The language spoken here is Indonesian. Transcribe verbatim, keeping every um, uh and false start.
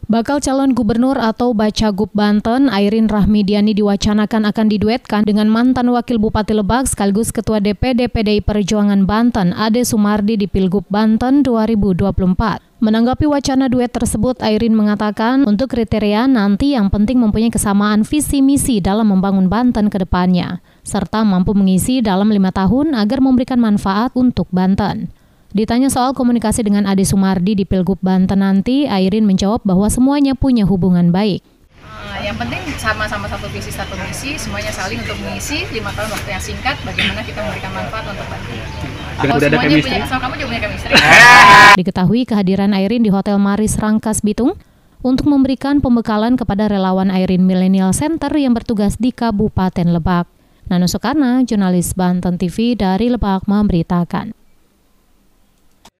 Bakal calon gubernur atau Bacagub Banten, Airin Rahmidiani diwacanakan akan diduetkan dengan mantan Wakil Bupati Lebak sekaligus Ketua D P D P D I Perjuangan Banten, Ade Sumardi di Pilgub Banten dua ribu dua puluh empat. Menanggapi wacana duet tersebut, Airin mengatakan untuk kriteria nanti yang penting mempunyai kesamaan visi misi dalam membangun Banten ke depannya, serta mampu mengisi dalam lima tahun agar memberikan manfaat untuk Banten. Ditanya soal komunikasi dengan Ade Sumardi di Pilgub Banten nanti, Airin menjawab bahwa semuanya punya hubungan baik. Uh, yang penting sama-sama satu visi satu misi, semuanya saling untuk mengisi lima tahun waktu yang singkat, bagaimana kita memberikan manfaat untuk Banten. Kalau semuanya punya, sama kamu juga punya chemistry. Diketahui kehadiran Airin di Hotel Maris Rangkas Bitung untuk memberikan pembekalan kepada relawan Airin Millennial Center yang bertugas di Kabupaten Lebak. Nano Soekarna, jurnalis Banten T V dari Lebak memberitakan.